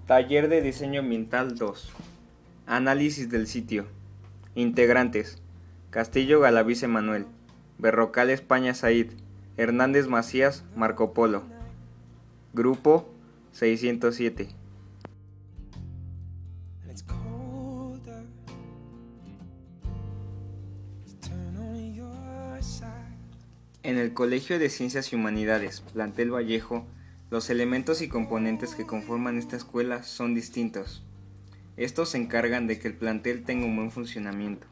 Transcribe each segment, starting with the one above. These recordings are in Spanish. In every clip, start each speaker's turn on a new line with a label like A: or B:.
A: Taller de Diseño Ambiental 2. Análisis del sitio. Integrantes: Castillo Galaviz Emanuel, Berrocal España Said, Hernández Macías Marco Polo. Grupo 607. En el Colegio de Ciencias y Humanidades, Plantel Vallejo, los elementos y componentes que conforman esta escuela son distintos. Estos se encargan de que el plantel tenga un buen funcionamiento.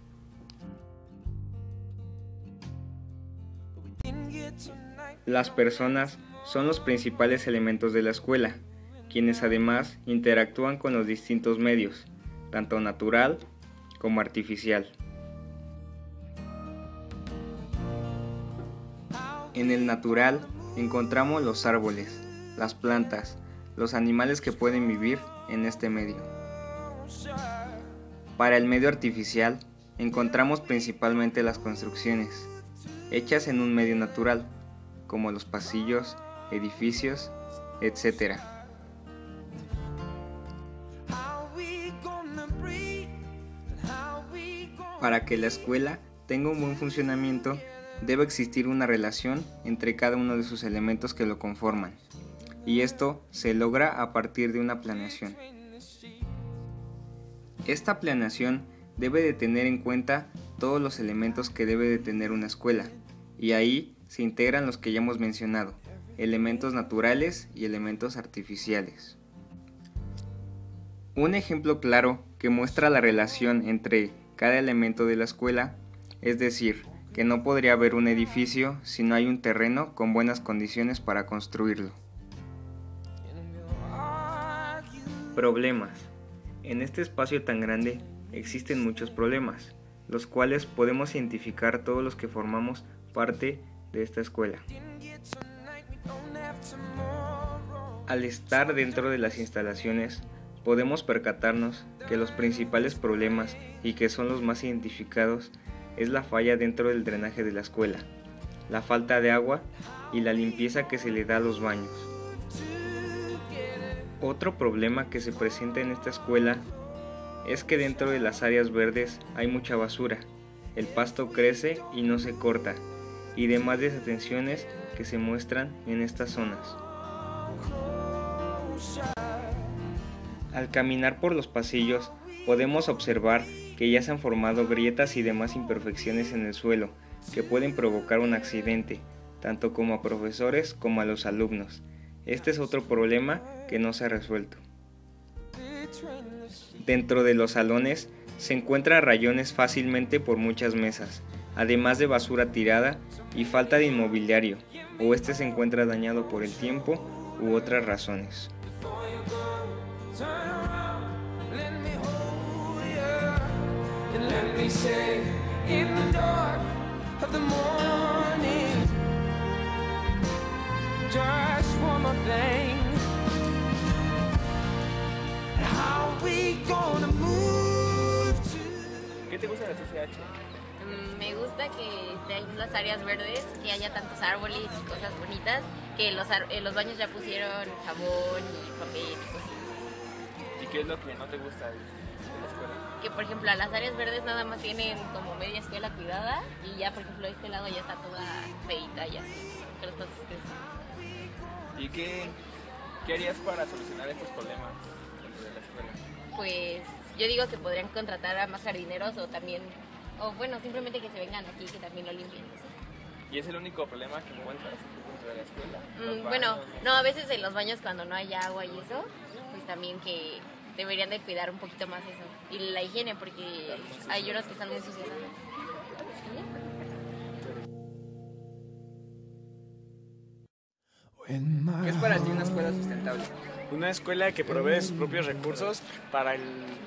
A: Las personas son los principales elementos de la escuela, quienes además interactúan con los distintos medios, tanto natural como artificial. En el natural encontramos los árboles, las plantas, los animales que pueden vivir en este medio. Para el medio artificial encontramos principalmente las construcciones, hechas en un medio natural, como los pasillos, edificios, etc. Para que la escuela tenga un buen funcionamiento, debe existir una relación entre cada uno de sus elementos que lo conforman, y esto se logra a partir de una planeación. Esta planeación debe de tener en cuenta todos los elementos que debe de tener una escuela, y ahí se integran los que ya hemos mencionado, elementos naturales y elementos artificiales. Un ejemplo claro que muestra la relación entre cada elemento de la escuela, es decir, que no podría haber un edificio si no hay un terreno con buenas condiciones para construirlo. Problemas. En este espacio tan grande existen muchos problemas, los cuales podemos identificar todos los que formamos parte de esta escuela. Al estar dentro de las instalaciones, podemos percatarnos que los principales problemas, y que son los más identificados, es la falla dentro del drenaje de la escuela, la falta de agua y la limpieza que se le da a los baños. Otro problema que se presenta en esta escuela es que dentro de las áreas verdes hay mucha basura, el pasto crece y no se corta, y demás desatenciones que se muestran en estas zonas. Al caminar por los pasillos podemos observar que ya se han formado grietas y demás imperfecciones en el suelo que pueden provocar un accidente, tanto como a profesores como a los alumnos. Este es otro problema que no se ha resuelto. Dentro de los salones se encuentran rayones fácilmente por muchas mesas, además de basura tirada y falta de inmobiliario, o este se encuentra dañado por el tiempo u otras razones.
B: ¿Qué te gusta de la CCH?
C: Me gusta que estén las áreas verdes, que haya tantos árboles y cosas bonitas, que los baños ya pusieron jabón y papel y cosas.
B: ¿Y qué es lo que no te gusta de la escuela?
C: Que por ejemplo las áreas verdes nada más tienen como media escuela cuidada y ya por ejemplo este lado ya está toda feita y así. Entonces,
B: ¿y qué harías para solucionar estos problemas dentro de la escuela?
C: pues yo digo que podrían contratar a más jardineros o bueno, simplemente que se vengan aquí que también lo limpien. ¿Sí?
B: ¿Y es el único problema que encuentras dentro de la escuela?
C: Bueno, no, a veces en los baños cuando no hay agua y eso, pues también que deberían de cuidar un poquito más eso. Y la higiene, porque hay unos que están muy sucios.
B: ¿Qué es para ti una escuela sustentable?
D: Una escuela que provee sus propios recursos para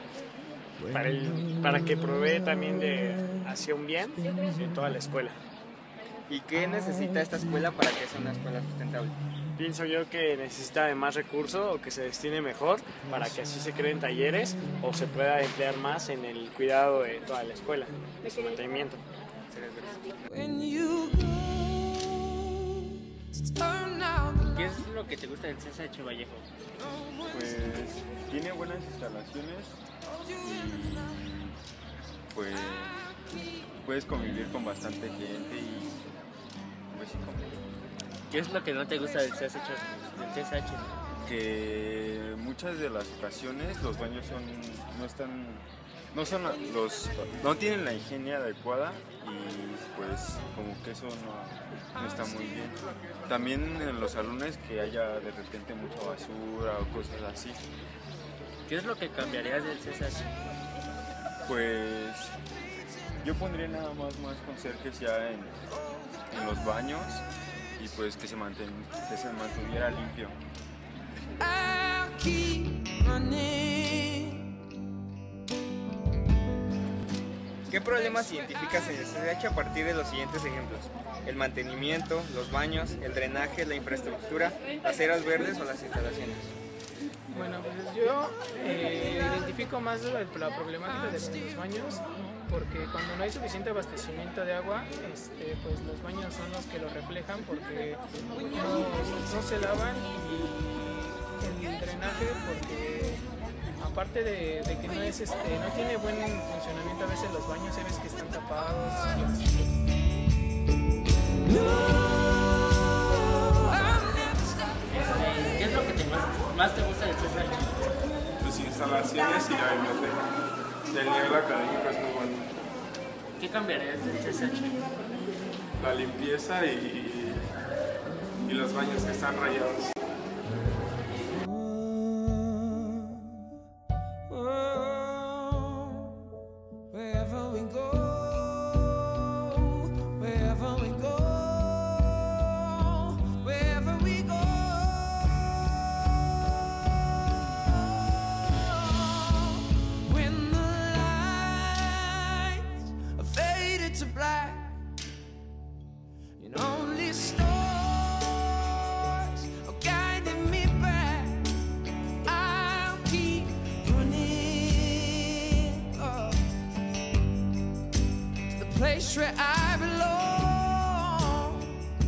D: que provee también hacia un bien en toda la escuela.
A: ¿Y qué necesita esta escuela para que sea una escuela sustentable?
D: Pienso yo que necesita de más recursos o que se destine mejor para que así se creen talleres o se pueda emplear más en el cuidado de toda la escuela, de su mantenimiento.
B: ¿Qué es lo
E: lo que te gusta del CCH Vallejo?
F: Pues tiene buenas instalaciones y pues puedes convivir con bastante gente y pues sí convivir.
E: ¿Qué es lo que no te gusta del CCH?
F: Que muchas de las ocasiones los baños no tienen la higiene adecuada y pues como que eso no está muy bien. También en los salones que haya de repente mucha basura o cosas así.
E: ¿Qué es lo que cambiarías del CCH?
F: Pues yo pondría nada más conserjes ya en los baños y pues que se mantuviera limpio.
A: ¿Qué problemas identificas en el CCH a partir de los siguientes ejemplos? El mantenimiento, los baños, el drenaje, la infraestructura, las áreas verdes o las instalaciones.
G: Bueno, pues yo identifico más la problemática de los baños, porque cuando no hay suficiente abastecimiento de agua, pues los baños son los que lo reflejan, porque no se lavan, y el drenaje, porque aparte de que no tiene buen funcionamiento, a veces los baños se ves que están tapados.
E: ¿Qué es lo que más te gusta del CCH?
H: Sus instalaciones y la biblioteca. El nivel académico es muy bueno.
E: ¿Qué cambiarías del CCH?
H: La limpieza y los baños que están rayados.
I: Place where I belong.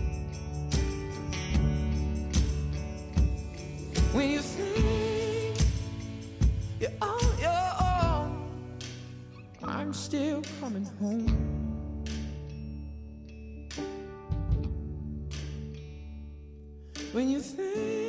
I: When you think you're on your own, I'm still coming home. When you think